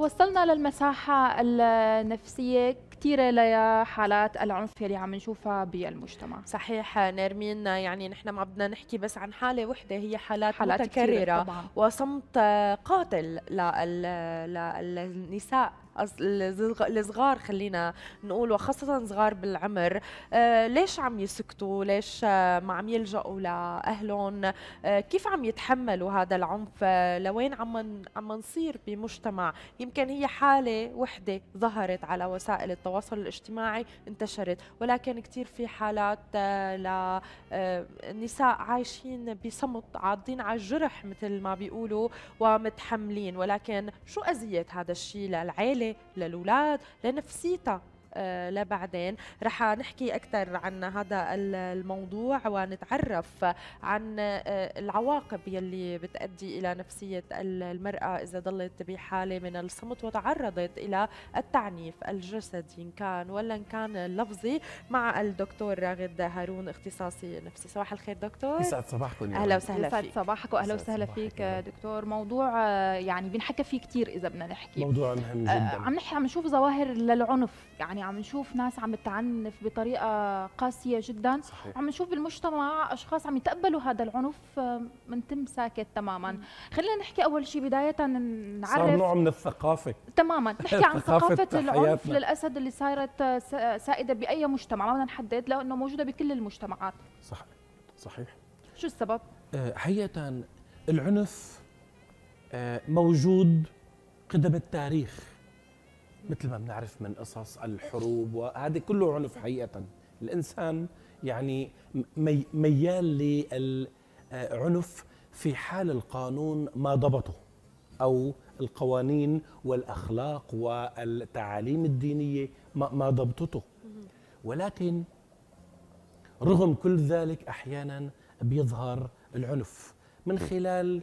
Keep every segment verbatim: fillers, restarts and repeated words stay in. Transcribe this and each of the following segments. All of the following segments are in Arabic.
وصلنا للمساحة النفسية كثيرة لحالات العنف يلي عم نشوفها بالمجتمع. صحيح نرمين، يعني نحن ما بدنا نحكي بس عن حالة وحدة، هي حالات, حالات متكررة وصمت قاتل للنساء الصغار، خلينا نقول، وخاصة صغار بالعمر. آه ليش عم يسكتوا؟ ليش آه ما عم يلجأوا لأهلهم؟ آه كيف عم يتحملوا هذا العنف؟ آه لوين عم عم نصير بمجتمع يمكن هي حالة وحدة ظهرت على وسائل التواصل الاجتماعي انتشرت، ولكن كثير في حالات آه لنساء عايشين بصمت، عاضين على الجرح مثل ما بيقولوا ومتحملين. ولكن شو أذية هذا الشيء للعائلة، للأولاد، لنفسيتها؟ آه لبعدين رح نحكي أكثر عن هذا الموضوع ونتعرف عن آه العواقب يلي بتؤدي إلى نفسية المرأة إذا ضلت بحالة من الصمت وتعرضت إلى التعنيف الجسدي إن كان ولا إن كان اللفظي، مع الدكتور راغد هارون اختصاصي نفسي. صباح الخير دكتور. يسعد صباحكم. أهلا وسهلا فيك. يسعد صباحك وأهلا وسهلا فيك دكتور. موضوع يعني بنحكى فيه كثير إذا بدنا نحكي، موضوع مهم جدا. عم نحكي عم نشوف ظواهر للعنف، يعني عم نشوف ناس عم تعنف بطريقة قاسية جدا. صحيح. عم نشوف بالمجتمع أشخاص عم يتقبلوا هذا العنف منتم ساكت تماما. مم. خلينا نحكي أول شيء بداية نعرف صار نوع من الثقافة تماما، نحكي عن ثقافة العنف للأسد اللي صارت سائدة بأي مجتمع، ما بدنا نحدد لأنه موجودة بكل المجتمعات. صح صحيح. شو السبب؟ حقيقة العنف موجود قدم التاريخ، مثل ما بنعرف من قصص الحروب، وهذا كله عنف. حقيقة الإنسان يعني ميال للعنف في حال القانون ما ضبطه، أو القوانين والأخلاق والتعاليم الدينية ما ضبطته. ولكن رغم كل ذلك أحيانا بيظهر العنف من خلال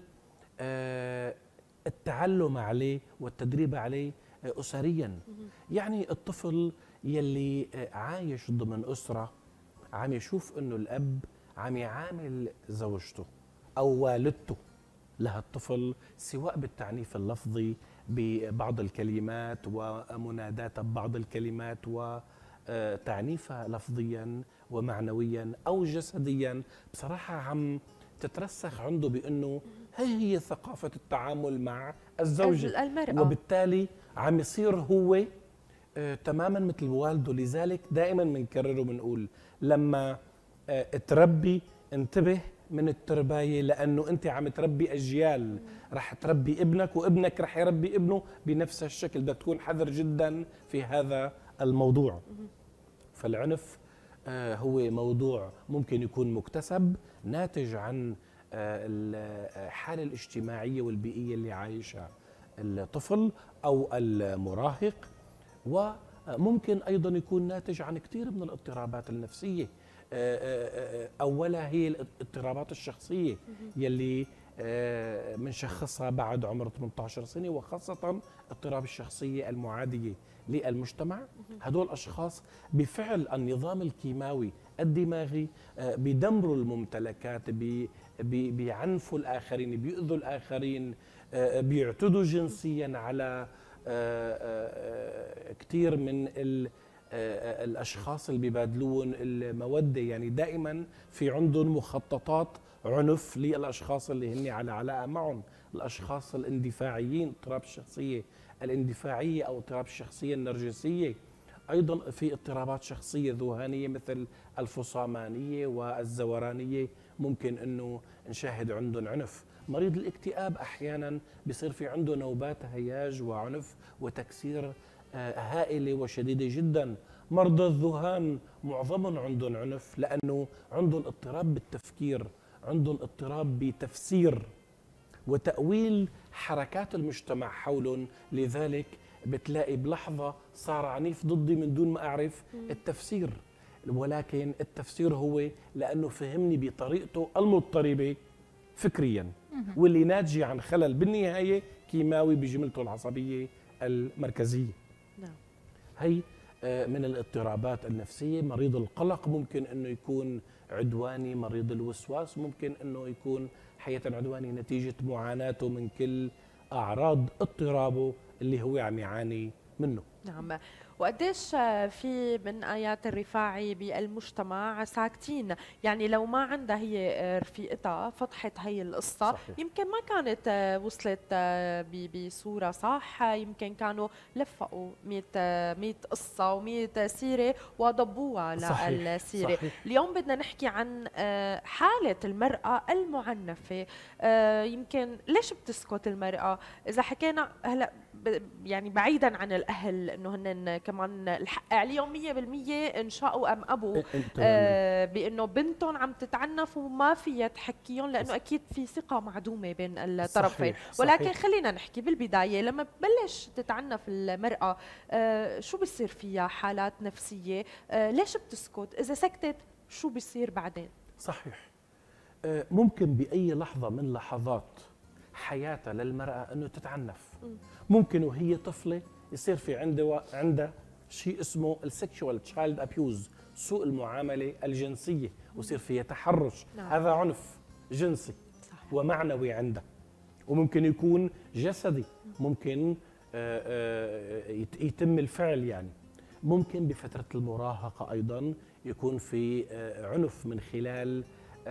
التعلم عليه والتدريب عليه أسريا. يعني الطفل يلي عايش ضمن أسرة عم يشوف أنه الأب عم يعامل زوجته أو والدته لها الطفل، سواء بالتعنيف اللفظي ببعض الكلمات ومناداتها ببعض الكلمات وتعنيفها لفظيا ومعنويا أو جسديا، بصراحة عم تترسخ عنده بأنه هي هي ثقافة التعامل مع الزوجة المرأة، وبالتالي عم يصير هو آه تماما مثل والده. لذلك دائما بنكرر وبنقول لما آه تربي انتبه من الترباية، لأنه أنت عم تربي أجيال، رح تربي ابنك وابنك رح يربي ابنه بنفس الشكل. بدك تكون حذر جدا في هذا الموضوع. فالعنف آه هو موضوع ممكن يكون مكتسب ناتج عن الحالة الاجتماعية والبيئية اللي عايشها الطفل أو المراهق، وممكن أيضا يكون ناتج عن كثير من الاضطرابات النفسية. أولها هي الاضطرابات الشخصية يلي منشخصها بعد عمر ثمانية عشر سنة، وخاصة اضطراب الشخصية المعادية للمجتمع. هدول الأشخاص بفعل النظام الكيماوي الدماغي بيدمروا الممتلكات، بي بيعنفوا الآخرين، بيؤذوا الآخرين، بيعتدوا جنسيا على كثير من الأشخاص اللي بيبادلون المودة. يعني دائما في عندهم مخططات عنف للأشخاص اللي هن على علاقة معهم. الأشخاص الاندفاعيين، اضطراب الشخصية الاندفاعية أو اضطراب الشخصية النرجسية. أيضا في اضطرابات شخصية ذهانية مثل الفصامانية والزورانية، ممكن أنه نشاهد عندهم عنف. مريض الاكتئاب أحيانا بيصير في عنده نوبات هياج وعنف وتكسير هائلة وشديدة جدا. مرضى الذهان معظمهم عندهم عنف لأنه عندهم اضطراب بالتفكير، عندهم اضطراب بتفسير وتأويل حركات المجتمع حولهم. لذلك بتلاقي بلحظة صار عنيف ضدي من دون ما أعرف التفسير، ولكن التفسير هو لأنه فهمني بطريقته المضطربة فكريا، واللي ناتجة عن خلل بالنهاية كيماوي بجملته العصبية المركزية. نعم. هي من الاضطرابات النفسية. مريض القلق ممكن أنه يكون عدواني، مريض الوسواس ممكن أنه يكون حقيقة عدواني نتيجة معاناته من كل أعراض اضطرابه اللي هو عم يعاني منه. نعم. وقديش في من آيات الرفاعي بالمجتمع ساكتين، يعني لو ما عندها هي رفيقتها فتحت هي القصة صحيح. يمكن ما كانت وصلت بصورة صح، يمكن كانوا لفقوا مئة مئة قصة ومئة سيرة وضبوها للسيرة. اليوم بدنا نحكي عن حالة المرأة المعنفة. يمكن ليش بتسكت المرأة؟ إذا حكينا هلأ يعني بعيدا عن الأهل إنه هن كمان الحق عليهم مية بالمية إن شاءوا أم أبوا آه بأنه بنتهم عم تتعنف وما فيها تحكيهم، لأنه أكيد في ثقة معدومة بين الطرفين. صحيح. ولكن صحيح. خلينا نحكي بالبداية، لما ببلش تتعنف المرأة آه شو بصير فيها حالات نفسية؟ آه ليش بتسكت؟ إذا سكتت شو بصير بعدين؟ صحيح. آه ممكن بأي لحظة من لحظات حياتها للمرأة أنه تتعنف. م. ممكن وهي طفلة يصير في عنده عنده شيء اسمه السكشوال تشايلد ابيوز، سوء المعامله الجنسيه، ويصير فيها تحرش. نعم. هذا عنف جنسي صح. ومعنوي عنده، وممكن يكون جسدي، ممكن يتم الفعل. يعني ممكن بفتره المراهقه ايضا يكون في عنف من خلال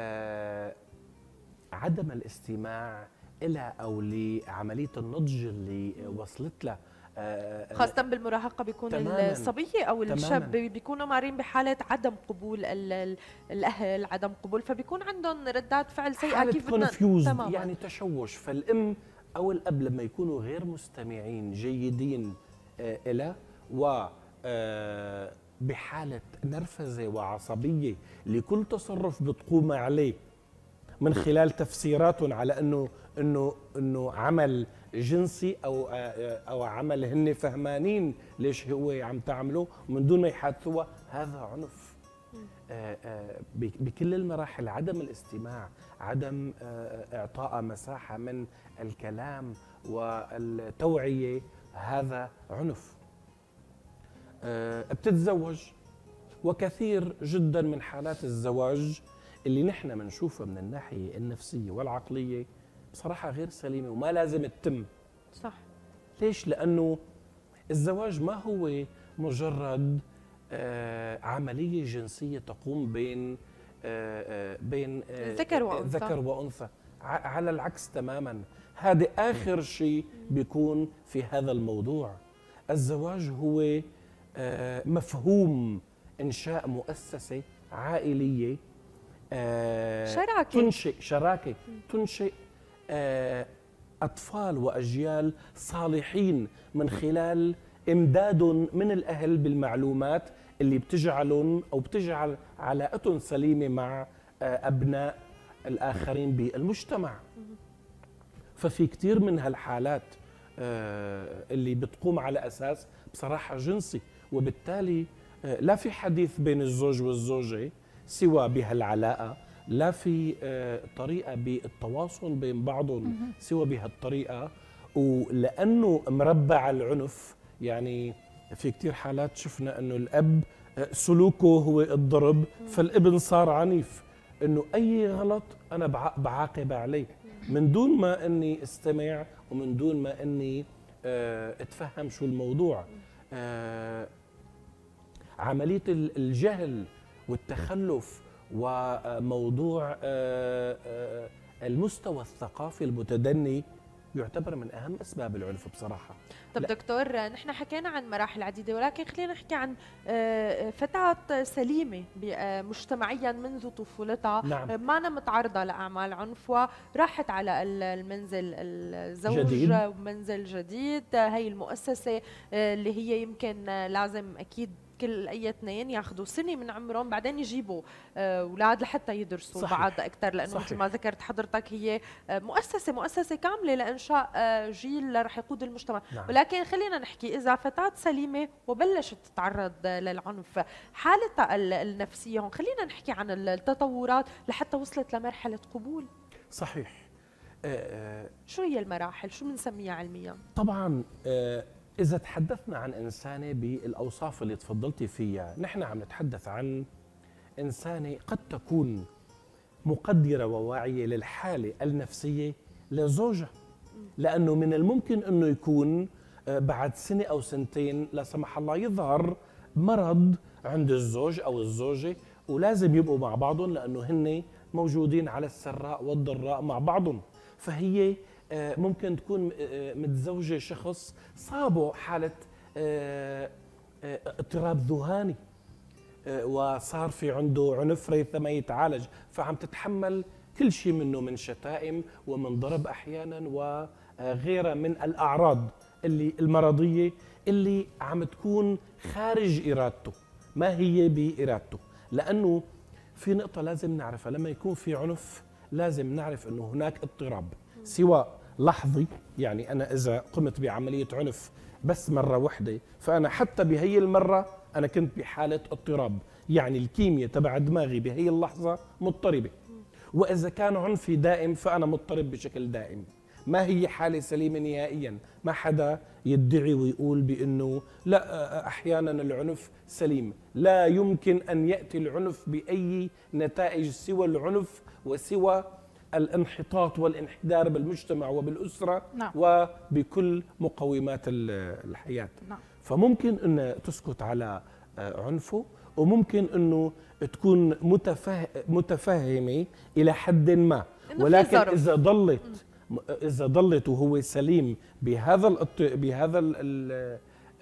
عدم الاستماع إلى أو لعملية النضج اللي وصلت له. خاصة بالمراهقة بيكون الصبية أو الشاب بيكونوا مارين بحالة عدم قبول الأهل، عدم قبول، فبيكون عندهم ردات فعل سيئة. كيف بدنا يعني تشوش. فالأم أو الأب لما يكونوا غير مستمعين جيدين إلى و بحالة نرفزة وعصبية لكل تصرف بتقوم عليه من خلال تفسيراتهم على انه انه انه عمل جنسي او او عمل هن فهمانين ليش هو عم تعمله من دون ما يحدثوها، هذا عنف. بكل المراحل عدم الاستماع، عدم اعطاء مساحه من الكلام والتوعيه، هذا عنف. بتتزوج، وكثير جدا من حالات الزواج اللي نحن بنشوفها من الناحية النفسية والعقلية بصراحة غير سليمة وما لازم تتم. صح. ليش؟ لأنه الزواج ما هو مجرد آه عملية جنسية تقوم بين آه آه بين آه ذكر وأنثى. ذكر وأنثى. على العكس تماما، هذا آخر شيء بيكون في هذا الموضوع. الزواج هو آه مفهوم إنشاء مؤسسة عائلية آه شراكة تنشئ شراكة تنشئ آه أطفال وأجيال صالحين من خلال إمدادهم من الأهل بالمعلومات اللي بتجعلهم أو بتجعل علاقتهم سليمة مع آه أبناء الآخرين بالمجتمع. ففي كتير من هالحالات آه اللي بتقوم على أساس بصراحة جنسي، وبالتالي آه لا في حديث بين الزوج والزوجة سوى بهالعلاقة، لا في طريقة بالتواصل بين بعضهم سوى بهالطريقة. ولأنه مربع العنف، يعني في كتير حالات شفنا أنه الأب سلوكه هو الضرب، فالابن صار عنيف، أنه أي غلط أنا بعاقب عليه من دون ما أني استمع ومن دون ما أني اتفهم شو الموضوع. عملية الجهل والتخلف وموضوع المستوى الثقافي المتدني يعتبر من أهم أسباب العنف بصراحة. طب دكتور، نحن حكينا عن مراحل عديدة، ولكن خلينا نحكي عن فتاة سليمة مجتمعيا منذ طفولتها. نعم. ما أنا متعرضة لأعمال عنف وراحت على المنزل الزوج جديد. منزل جديد، هي المؤسسة اللي هي يمكن لازم أكيد كل اي اثنين ياخذوا سنه من عمرهم بعدين يجيبوا اولاد لحتى يدرسوا صحيح. بعد اكثر، لانه مثل ما ذكرت حضرتك هي مؤسسه مؤسسه كامله لانشاء جيل رح يقود المجتمع. نعم. ولكن خلينا نحكي، اذا فتاه سليمه وبلشت تتعرض للعنف، حالتها النفسيه هون خلينا نحكي عن التطورات لحتى وصلت لمرحله قبول. صحيح. أه شو هي المراحل؟ شو بنسميها علميا؟ طبعا أه إذا تحدثنا عن إنسانة بالأوصاف اللي تفضلتي فيها، نحن عم نتحدث عن إنسانة قد تكون مقدرة وواعية للحالة النفسية لزوجها، لأنه من الممكن أنه يكون بعد سنة أو سنتين لا سمح الله يظهر مرض عند الزوج أو الزوجة، ولازم يبقوا مع بعضهم لأنه هن موجودين على السراء والضراء مع بعضهم. فهي ممكن تكون متزوجة شخص صابه حالة اضطراب ذهاني وصار في عنده عنف ريثما يتعالج، فعم تتحمل كل شيء منه من شتائم ومن ضرب أحيانا وغيرها من الأعراض اللي المرضية اللي عم تكون خارج إرادته، ما هي بإرادته. لأنه في نقطة لازم نعرفها، لما يكون في عنف لازم نعرف أنه هناك اضطراب سواء لحظي، يعني أنا إذا قمت بعملية عنف بس مرة واحدة فأنا حتى بهي المرة أنا كنت بحالة اضطراب، يعني الكيمياء تبع دماغي بهي اللحظة مضطربة. وإذا كان عنفي دائم فأنا مضطرب بشكل دائم، ما هي حالة سليمة نهائيا. ما حدا يدعي ويقول بأنه لا أحيانا العنف سليم، لا يمكن أن يأتي العنف بأي نتائج سوى العنف وسوى الانحطاط والانحدار بالمجتمع وبالأسرة. نعم. وبكل مقومات الحياة. نعم. فممكن أن تسكت على عنفه، وممكن أنه تكون متفه... متفهمة إلى حد ما، ولكن إذا ضلت إذا ضلت وهو سليم بهذا الأط... بهذا ال...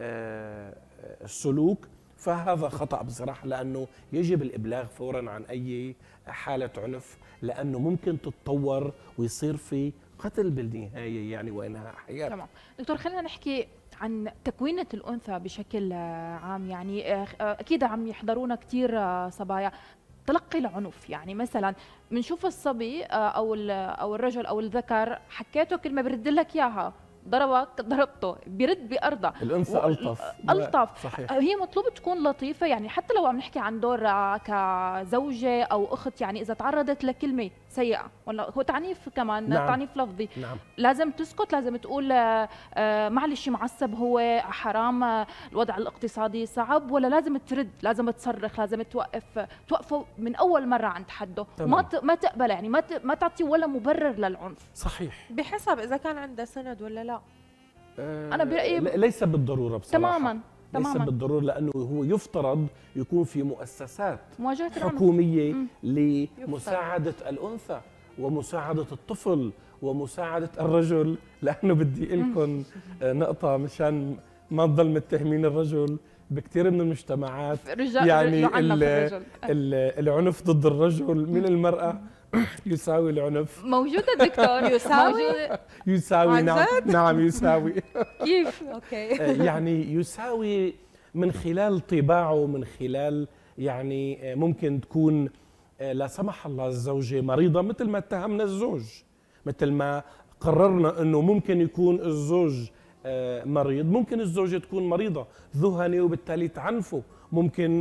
السلوك فهذا خطأ بصراحة، لأنه يجب الإبلاغ فورا عن أي حالة عنف، لأنه ممكن تتطور ويصير في قتل بالنهاية يعني وإنهاء حياة. تمام دكتور، خلينا نحكي عن تكوينة الأنثى بشكل عام. يعني أكيد عم يحضرونا كثير صبايا تلقي العنف، يعني مثلا بنشوف الصبي أو أو الرجل أو الذكر حكيته كلمة برد لك إياها، ضربك ضربته بيرد بأرضه. الأنثى ألطف ألطف صحيح. هي مطلوب تكون لطيفة، يعني حتى لو عم نحكي عن دور كزوجة أو أخت، يعني إذا تعرضت لكلمة سيئة ولا هو تعنيف كمان. نعم. تعنيف لفظي. نعم. لازم تسكت، لازم تقول معلش معصب هو حرام الوضع الاقتصادي صعب، ولا لازم ترد، لازم تصرخ، لازم توقف توقفه من أول مرة عند حده. ما ما تقبل، يعني ما ما تعطي ولا مبرر للعنف. صحيح. بحسب إذا كان عنده سند ولا لا. أنا برأيي ليس بالضرورة بصراحة. تماما ليس تماما بالضرورة، لأنه هو يفترض يكون في مؤسسات مواجهة حكومية لمساعدة الأنثى ومساعدة الطفل ومساعدة الرجل. لأنه بدي لكم نقطة مشان ما تضل متهمين الرجل بكثير من المجتمعات، يعني الرجل. العنف ضد الرجل من المرأة يساوي العنف. موجودة دكتور. يساوي يساوي نعم نعم يساوي. كيف؟ اوكي. يعني يساوي من خلال طباعه، من خلال يعني ممكن تكون لا سمح الله الزوجة مريضة مثل ما اتهمنا الزوج، مثل ما قررنا انه ممكن يكون الزوج مريض، ممكن الزوجة تكون مريضة ذهني وبالتالي تعنفه، ممكن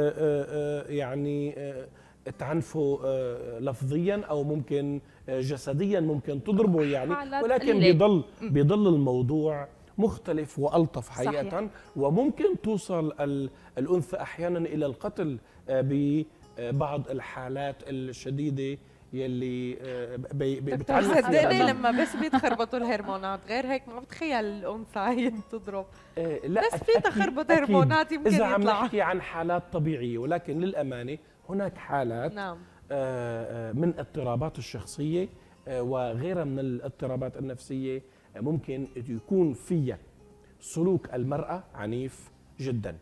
يعني تعنفه لفظيا او ممكن جسديا، ممكن تضربه يعني، ولكن بيضل بيضل الموضوع مختلف والطف حقيقه. صحيح. وممكن توصل الانثى احيانا الى القتل ببعض الحالات الشديده يلي بتعرف. صدقني لما بس بيتخربطوا الهرمونات، غير هيك ما بتخيل الانثى هي تضرب. لا بس في تخربط هرمونات يمكن إذا يطلع. إذا عم نحكي عن حالات طبيعيه، ولكن للامانه هناك حالات نعم. من اضطرابات الشخصيه وغيرها من الاضطرابات النفسيه ممكن يكون فيها سلوك المراه عنيف جدا.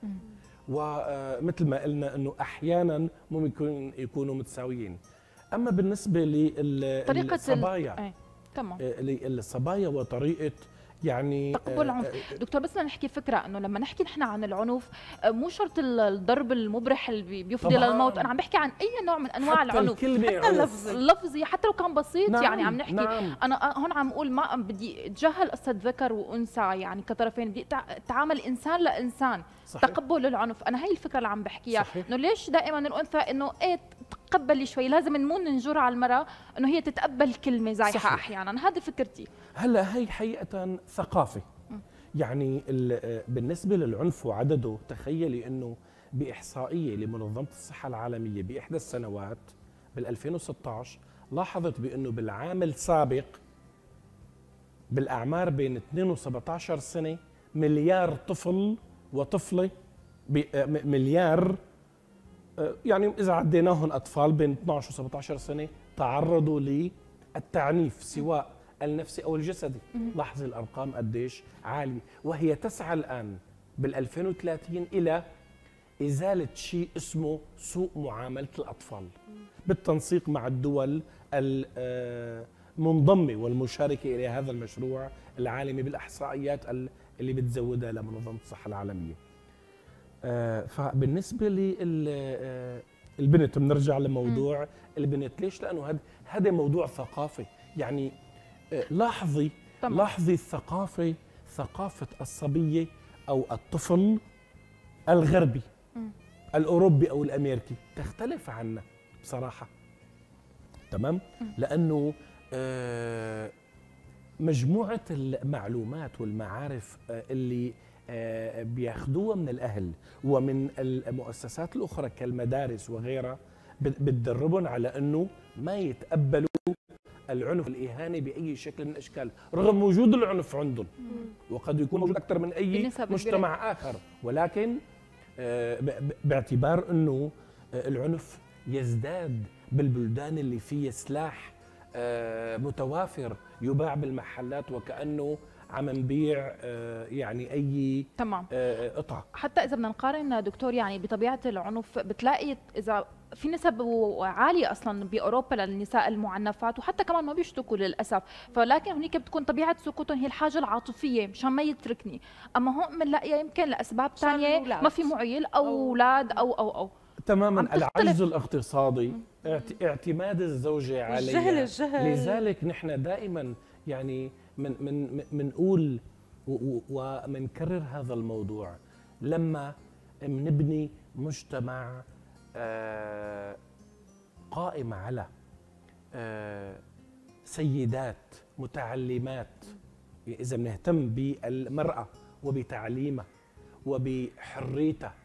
ومثل ما قلنا انه احيانا ممكن يكونوا متساويين. اما بالنسبه للصبايا ال... تمام الصبايا وطريقه يعني تقبل العنف. دكتور بس بدنا نحكي فكره انه لما نحكي نحن عن العنف مو شرط الضرب المبرح اللي بيفضي للموت، انا عم بحكي عن اي نوع من انواع حتى العنف، حتى اللفظي اللفظي حتى لو كان بسيط. نعم. يعني عم نحكي نعم. انا هون عم اقول ما بدي اتجاهل قصه ذكر وانثى يعني كطرفين، بدي اتعامل انسان لانسان. صحيح. تقبل العنف، انا هي الفكره اللي عم بحكيها، انه ليش دائما الانثى انه ايه تقبلي شوي، لازم نمو ننجر على المراه انه هي تتقبل كلمه زايحه احيانا. هذه فكرتي. هلا هي حقيقه ثقافه. يعني بالنسبه للعنف وعدده، تخيلي انه باحصائيه لمنظمه الصحه العالميه باحدى السنوات بال ألفين وستة عشر لاحظت بانه بالعام السابق بالاعمار بين اثنين وسبعة عشر سنه مليار طفل وطفلة، مليار يعني إذا عديناهم أطفال بين اثنعش و سبعة عشر سنة تعرضوا للتعنيف سواء النفسي أو الجسدي. لاحظي الأرقام قديش عالية، وهي تسعى الآن بال ألفين وثلاثين إلى إزالة شيء اسمه سوء معاملة الأطفال بالتنسيق مع الدول المنضمة والمشاركة إلى هذا المشروع العالمي بالإحصائيات اللي بتزودها لمنظمة الصحة العالمية. فبالنسبة للبنت بنرجع لموضوع البنت، ليش؟ لأنه هذا هذا موضوع ثقافي. يعني لاحظي طبعا. لاحظي الثقافة، ثقافة الصبية أو الطفل الغربي م. الأوروبي أو الأمريكي تختلف عنا بصراحة، تمام؟ م. لأنه مجموعة المعلومات والمعارف اللي بياخدوها من الأهل ومن المؤسسات الأخرى كالمدارس وغيرها بتدربهم على أنه ما يتقبلوا العنف والإهانة بأي شكل من الأشكال، رغم وجود العنف عندهم وقد يكون موجود أكثر من أي مجتمع آخر، ولكن باعتبار أنه العنف يزداد بالبلدان اللي فيها سلاح متوافر يباع بالمحلات وكأنه عم نبيع يعني اي تمام قطعه. حتى اذا بدنا نقارن دكتور يعني بطبيعه العنف بتلاقي اذا في نسب عاليه اصلا باوروبا للنساء المعنفات، وحتى كمان ما بيشتكوا للاسف، فلكن هنيك بتكون طبيعه سكوتهم هي الحاجه العاطفيه مشان ما يتركني، اما هون بنلاقيها يمكن لاسباب ثانيه ما في معيل او اولاد او او او تماما العجز الاقتصادي، اعتماد الزوجه عليها، الجهل الجهل لذلك نحن دائما يعني من من منقول ومنكرر هذا الموضوع لما بنبني مجتمع قائم على سيدات متعلمات. إذا بنهتم بالمرأة وبتعليمها وبحريتها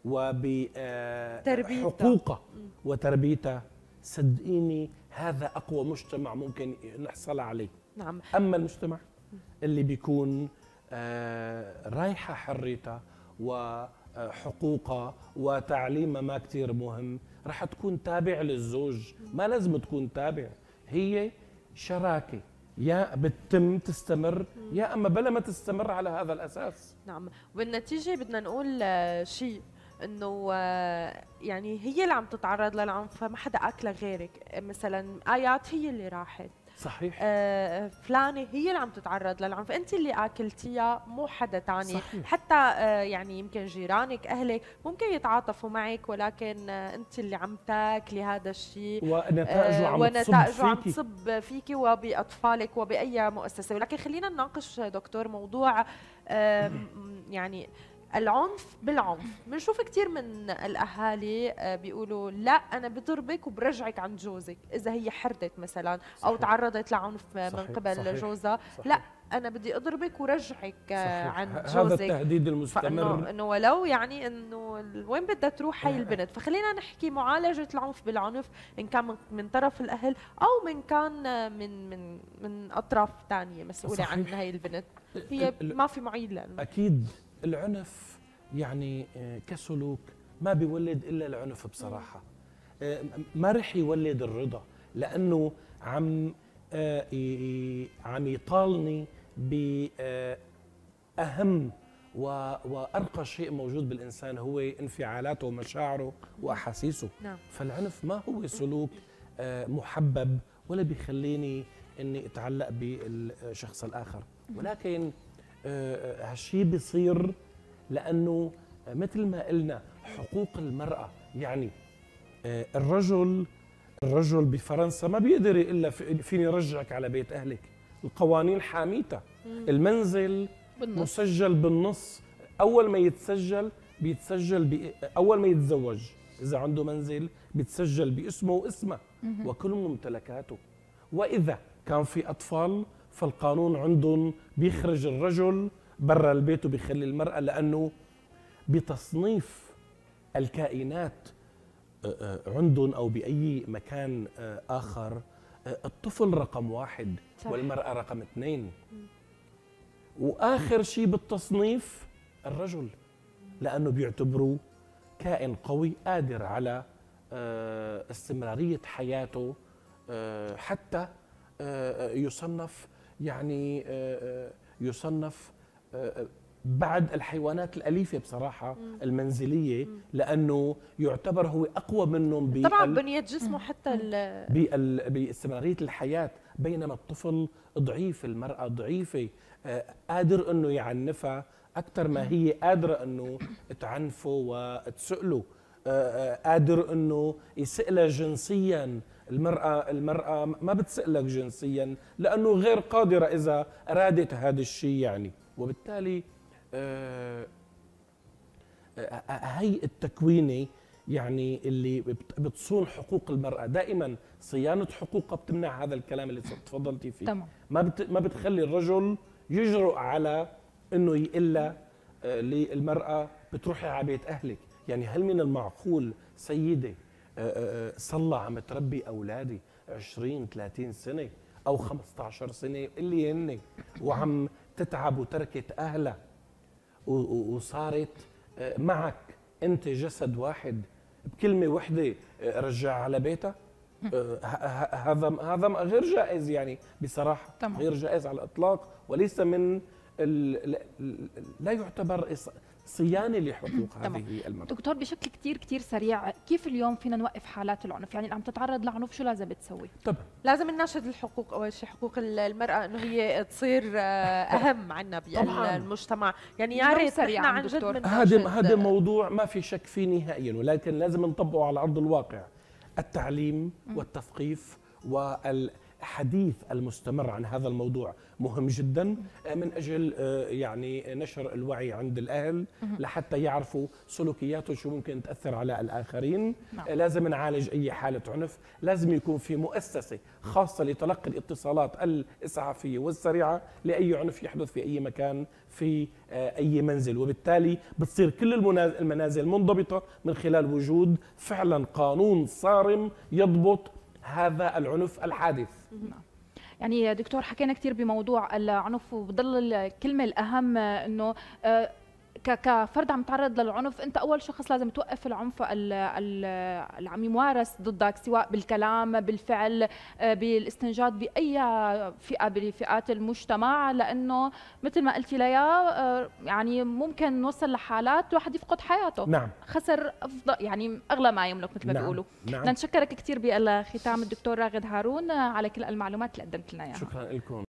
وبحقوقها وتربيتها، صدقيني هذا أقوى مجتمع ممكن نحصل عليه. نعم. أما المجتمع اللي بيكون آه رايحة حريتها وحقوقها وتعليمها ما كتير مهم، رح تكون تابع للزوج، ما لازم تكون تابع، هي شراكة يا بتتم تستمر يا أما بلا ما تستمر على هذا الأساس. نعم. والنتيجة بدنا نقول شيء انه يعني هي اللي عم تتعرض للعنف، ما حدا اكلها غيرك، مثلا آيات هي اللي راحت صحيح، آه فلانة هي اللي عم تتعرض للعنف، انت اللي اكلتيها مو حدا تاني. صحيح. حتى آه يعني يمكن جيرانك اهلك ممكن يتعاطفوا معك، ولكن آه انت اللي عم تاكلي هذا الشيء ونتائجه عم ونتائجه عم تصب فيكي وباطفالك وباي مؤسسه. ولكن خلينا نناقش دكتور موضوع آه يعني العنف بالعنف. بنشوف كثير من الاهالي بيقولوا لا انا بضربك وبرجعك عند جوزك اذا هي حردت مثلا او تعرضت لعنف من قبل صحيح. جوزها صحيح. لا انا بدي اضربك ورجعك صحيح. عند جوزك. هذا التهديد المستمر، انه ولو يعني انه وين بدها تروح هي البنت. فخلينا نحكي معالجه العنف بالعنف ان كان من طرف الاهل او من كان من من من اطراف ثانيه مسؤوله عن هي البنت. هي ما في معيد لأنه. اكيد العنف يعني كسلوك ما بيولد الا العنف بصراحه، ما رح يولد الرضا لانه عم عم يطالني باهم وارقى شيء موجود بالانسان هو انفعالاته ومشاعره واحاسيسه. نعم. فالعنف ما هو سلوك محبب ولا بيخليني اني اتعلق بالشخص الاخر، ولكن هالشيء بيصير لأنه مثل ما قلنا حقوق المرأة. يعني الرجل الرجل بفرنسا ما بيقدر إلا فيني رجعك على بيت أهلك، القوانين حاميتها، المنزل بالنص. مسجل بالنص، أول ما يتسجل بيتسجل أول ما يتزوج إذا عنده منزل بيتسجل باسمه واسمه وكل ممتلكاته، وإذا كان في أطفال فالقانون عندهم بيخرج الرجل برا البيت وبيخلي المرأة، لأنه بتصنيف الكائنات عندهم أو بأي مكان آخر الطفل رقم واحد والمرأة رقم اثنين. واخر شيء بالتصنيف الرجل، لانه بيعتبروه كائن قوي قادر على استمراريه حياته حتى يصنف يعني يصنف بعد الحيوانات الأليفة بصراحة مم. المنزلية، لأنه يعتبر هو أقوى منهم طبعا بنية جسمه حتى باستمرارية الحياة، بينما الطفل ضعيف، المرأة ضعيفة، قادر أنه يعنفها أكثر ما هي قادرة أنه تعنفه وتسأله، قادر أنه يسألها جنسيا. المرأة المرأة ما بتسألك جنسيا لأنه غير قادرة إذا أرادت هذا الشيء يعني. وبالتالي آه آه هي التكوينة يعني اللي بتصون حقوق المرأة، دائما صيانة حقوقها بتمنع هذا الكلام اللي تفضلتي فيه. تمام. ما بت ما بتخلي الرجل يجرؤ على انه يقول آه للمرأة بتروحي على بيت اهلك. يعني هل من المعقول سيدة آه صلى عم تربي اولادي عشرين ثلاثين سنة او خمسة عشر سنة اللي هن وعم تتعب وتركت أهلها وصارت معك أنت جسد واحد بكلمة واحدة رجع على بيتها؟ هذا هذا غير جائز يعني بصراحة. طبعا. غير جائز على الإطلاق، وليس من لا يعتبر صيانة لحقوق هذه المرأة. دكتور بشكل كتير كتير سريع، كيف اليوم فينا نوقف حالات العنف؟ يعني اللي عم تتعرض لعنف شو لازم تسوي؟ طبعا لازم نناشد الحقوق، اول شيء حقوق المرأة انه هي تصير اهم عنا بالمجتمع، يعني يا ريت نحن عن جد هذا هذا موضوع ما في شك فيه نهائيا، ولكن لازم نطبقه على ارض الواقع. التعليم والتثقيف والحديث المستمر عن هذا الموضوع مهم جدا من اجل يعني نشر الوعي عند الاهل لحتى يعرفوا سلوكياته شو ممكن تاثر على الاخرين. نعم. لازم نعالج اي حاله عنف، لازم يكون في مؤسسه خاصه لتلقي الاتصالات الاسعافيه والسريعه لاي عنف يحدث في اي مكان في اي منزل، وبالتالي بتصير كل المنازل منضبطه من خلال وجود فعلا قانون صارم يضبط هذا العنف الحادث. نعم. يعني يا دكتور حكينا كثير بموضوع العنف، وبضل الكلمة الأهم إنه كفرد عم يتعرض للعنف، انت اول شخص لازم توقف العنف اللي عم يمارس ضدك، سواء بالكلام، بالفعل، بالاستنجاد باي فئه بفئات المجتمع، لانه مثل ما قلتي ليا يعني ممكن نوصل لحالات الواحد يفقد حياته. نعم. خسر افضل يعني اغلى ما يملك مثل ما نعم. بيقولوا. نعم. بدنا نشكرك كثير بالختام الدكتور راغد هارون على كل المعلومات اللي قدمت لنا اياها. شكرا لكم.